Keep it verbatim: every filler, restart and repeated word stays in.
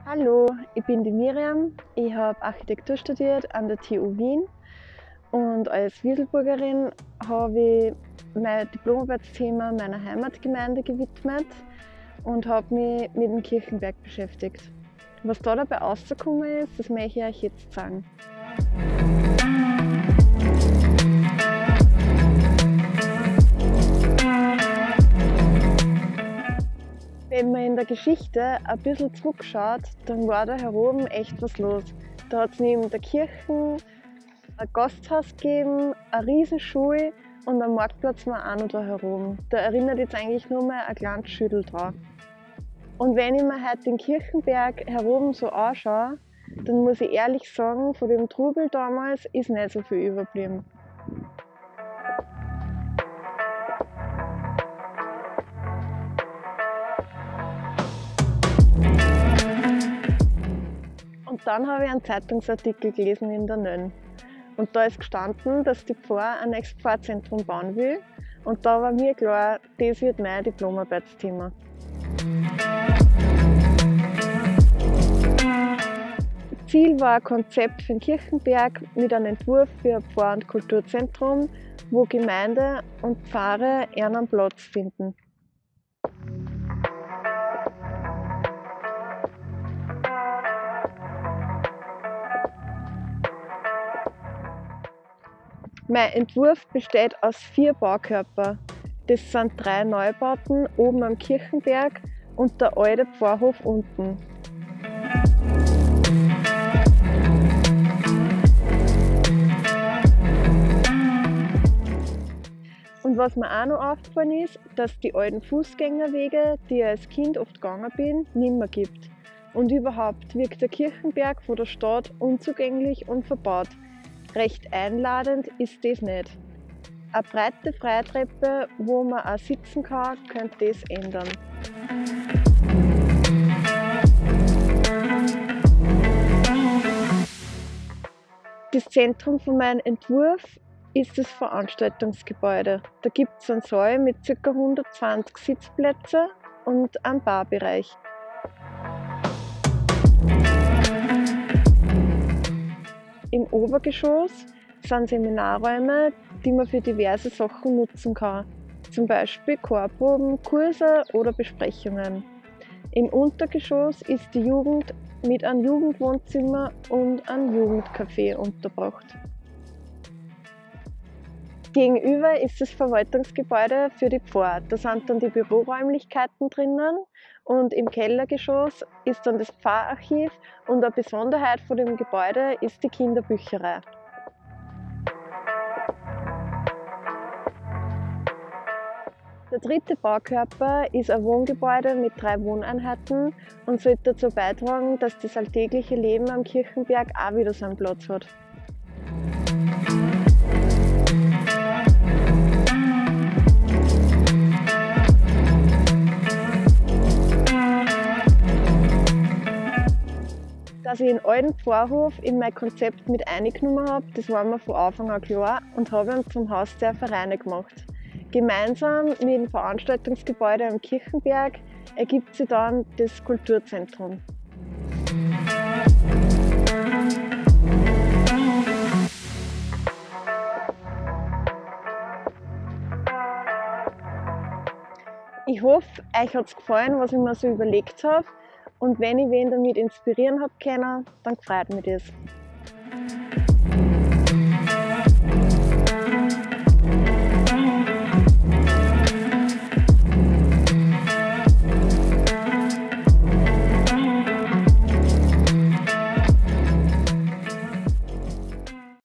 Hallo, ich bin die Miriam. Ich habe Architektur studiert an der T U Wien und als Wieselburgerin habe ich mein Diplomarbeitsthema meiner Heimatgemeinde gewidmet und habe mich mit dem Kirchenberg beschäftigt. Was da dabei rausgekommen ist, das möchte ich euch jetzt sagen. Wenn man in der Geschichte ein bisschen zurückschaut, dann war da hier oben echt was los. Da hat es neben der Kirche ein Gasthaus gegeben, eine Riesenschule und einen Marktplatz war auch noch da herum. Da erinnert jetzt eigentlich nur mal ein kleines Schüttel dran. Und wenn ich mir heute den Kirchenberg hier oben so anschaue, dann muss ich ehrlich sagen, von dem Trubel damals ist nicht so viel übergeblieben. Und dann habe ich einen Zeitungsartikel gelesen in der Nönn. Und da ist gestanden, dass die Pfarr ein nächstes Pfarrzentrum bauen will. Und da war mir klar, das wird mein Diplomarbeitsthema. Ziel war ein Konzept für den Kirchenberg mit einem Entwurf für ein Pfarr- und Kulturzentrum, wo Gemeinde und Pfarre einen Platz finden. Mein Entwurf besteht aus vier Baukörpern. Das sind drei Neubauten oben am Kirchenberg und der alte Pfarrhof unten. Und was mir auch noch aufgefallen ist, dass die alten Fußgängerwege, die ich als Kind oft gegangen bin, nicht mehr gibt. Und überhaupt wirkt der Kirchenberg von der Stadt unzugänglich und verbaut. Recht einladend ist das nicht. Eine breite Freitreppe, wo man auch sitzen kann, könnte das ändern. Das Zentrum von meinem Entwurf ist das Veranstaltungsgebäude. Da gibt es einen Saal mit ca. hundertzwanzig Sitzplätzen und einen Barbereich. Im Obergeschoss sind Seminarräume, die man für diverse Sachen nutzen kann, zum Beispiel Chorproben, Kurse oder Besprechungen. Im Untergeschoss ist die Jugend mit einem Jugendwohnzimmer und einem Jugendcafé untergebracht. Gegenüber ist das Verwaltungsgebäude für die Pfarr. Da sind dann die Büroräumlichkeiten drinnen und im Kellergeschoss ist dann das Pfarrarchiv und eine Besonderheit von dem Gebäude ist die Kinderbücherei. Der dritte Baukörper ist ein Wohngebäude mit drei Wohneinheiten und sollte dazu beitragen, dass das alltägliche Leben am Kirchenberg auch wieder seinen Platz hat. Dass ich den alten Pfarrhof in mein Konzept mit eingenommen habe, das war mir von Anfang an klar und habe ihn zum Haus der Vereine gemacht. Gemeinsam mit dem Veranstaltungsgebäude am Kirchenberg ergibt sich dann das Kulturzentrum. Ich hoffe, euch hat es gefallen, was ich mir so überlegt habe. Und wenn ich wen damit inspirieren habe können, dann freut mich das.